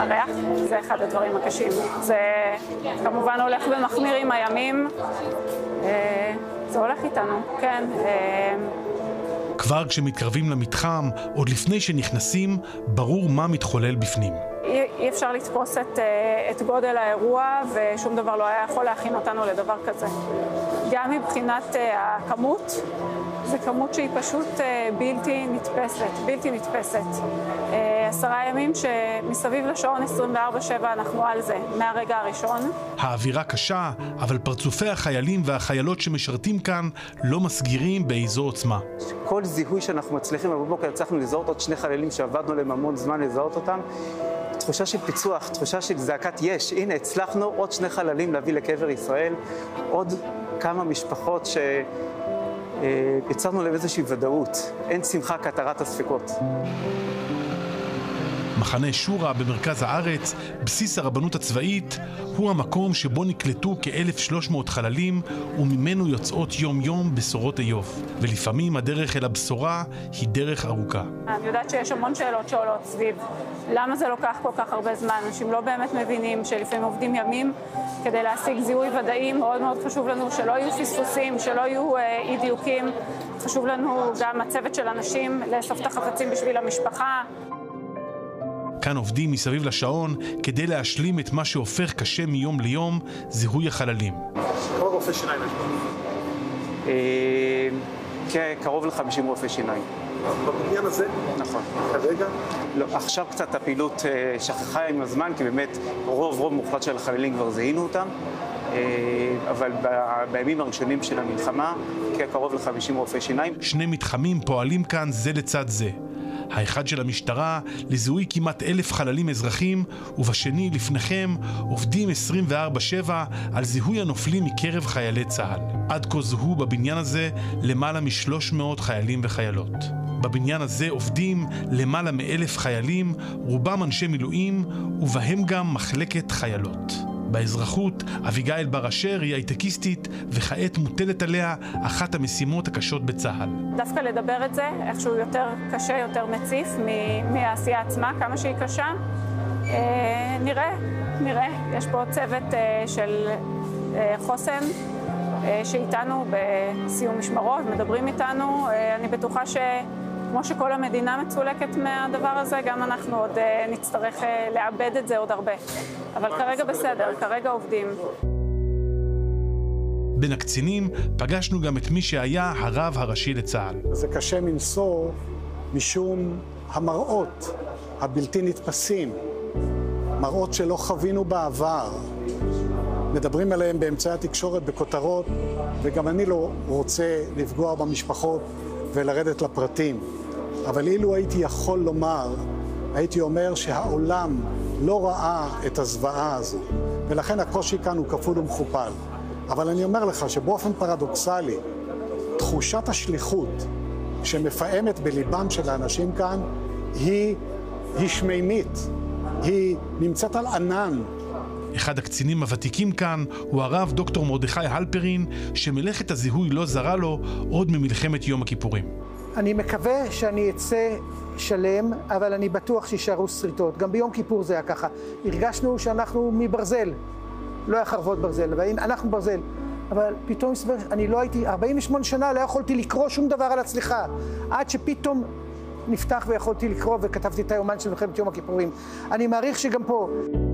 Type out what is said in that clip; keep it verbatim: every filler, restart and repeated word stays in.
הריח, זה אחד הדברים הקשים. זה כמובן הולך ומחמיר עם הימים, זה הולך איתנו, כן. כבר כשמתקרבים למתחם, עוד לפני שנכנסים, ברור מה מתחולל בפנים. אי אפשר לתפוס את, את גודל האירוע, ושום דבר לא היה יכול להכין אותנו לדבר כזה. גם מבחינת הכמות, זו כמות שהיא פשוט בלתי נתפסת, בלתי נתפסת. עשרה ימים שמסביב לשעון עשרים וארבע שבע אנחנו על זה, מהרגע הראשון. האווירה קשה, אבל פרצופי החיילים והחיילות שמשרתים כאן לא מסגירים באיזו עוצמה. כל זיהוי שאנחנו מצליחים, בבוקר הצלחנו לזהות עוד שני חיילים שעבדנו להם המון זמן לזהות אותם. תחושה של פיצוח, תחושה של זעקת יש. הנה, הצלחנו עוד שני חללים להביא לקבר ישראל, עוד כמה משפחות שיצרנו להם איזושהי ודאות. אין שמחה כהתרת הספקות. מחנה שורה במרכז הארץ, בסיס הרבנות הצבאית, הוא המקום שבו נקלטו כ-אלף ושלוש מאות חללים, וממנו יוצאות יום-יום בשורות איוב. ולפעמים הדרך אל הבשורה היא דרך ארוכה. אני יודעת שיש המון שאלות שעולות סביב. למה זה לוקח כל כך הרבה זמן? אנשים לא באמת מבינים שלפעמים עובדים ימים כדי להשיג זיהוי ודאי. מאוד מאוד חשוב לנו שלא יהיו פספוסים, שלא יהיו אי דיוקים. חשוב לנו גם הצוות של אנשים לאסוף את החפצים בשביל המשפחה. כאן עובדים מסביב לשעון כדי להשלים את מה שהופך קשה מיום ליום, זיהוי החללים. כמה רופאי שיניים יש פה? קרוב ל-חמישים רופאי שיניים. בבניין הזה? נכון. כרגע? לא, עכשיו קצת הפעילות שכחה עם הזמן, כי באמת רוב רוב מוחלט של החללים כבר זיהינו אותם, אבל בימים הראשונים של המלחמה, קרוב ל-חמישים רופאי שיניים. שני מתחמים פועלים כאן זה לצד זה. האחד של המשטרה לזיהוי כמעט אלף חללים אזרחים, ובשני לפניכם עובדים עשרים וארבע שבע על זיהוי הנופלים מקרב חיילי צה"ל. עד כה זוהו בבניין הזה למעלה משלוש מאות חיילים וחיילות. בבניין הזה עובדים למעלה מאלף חיילים, רובם אנשי מילואים, ובהם גם מחלקת חיילות. באזרחות, אביגיל בר אשר היא הייטקיסטית, וכעת מוטלת עליה אחת המשימות הקשות בצה"ל. דווקא לדבר את זה, איכשהו יותר קשה, יותר מציף מהעשייה עצמה, כמה שהיא קשה. אה, נראה, נראה. יש פה צוות אה, של אה, חוסן, אה, שאיתנו בסיום משמרות, מדברים איתנו. אה, אני בטוחה ש... כמו שכל המדינה מצולקת מהדבר הזה, גם אנחנו עוד uh, נצטרך uh, לאבד את זה עוד הרבה. אבל כרגע בסדר, כרגע עובדים. בין הקצינים פגשנו גם את מי שהיה הרב הראשי לצה"ל. זה קשה מנשוא משום המראות הבלתי נתפסים, מראות שלא חווינו בעבר. מדברים עליהם באמצעי התקשורת בכותרות, וגם אני לא רוצה לפגוע במשפחות ולרדת לפרטים. אבל אילו הייתי יכול לומר, הייתי אומר שהעולם לא ראה את הזוועה הזו, ולכן הקושי כאן הוא כפול ומכופל. אבל אני אומר לך שבאופן פרדוקסלי, תחושת השליחות שמפעמת בליבם של האנשים כאן היא, היא שמימית, היא נמצאת על ענן. אחד הקצינים הוותיקים כאן הוא הרב דוקטור מרדכי הלפרין, שמלאכת הזיהוי לא זרה לו עוד ממלחמת יום הכיפורים. אני מקווה שאני אצא שלם, אבל אני בטוח שישארו שריטות. גם ביום כיפור זה היה ככה. הרגשנו שאנחנו מברזל, לא היה חרבות ברזל, אנחנו ברזל. אבל פתאום אני לא הייתי, ארבעים ושמונה שנה לא יכולתי לקרוא שום דבר על הצליחה. עד שפתאום נפתח ויכולתי לקרוא וכתבתי את היומן של מלחמת יום הכיפורים. אני מעריך שגם פה...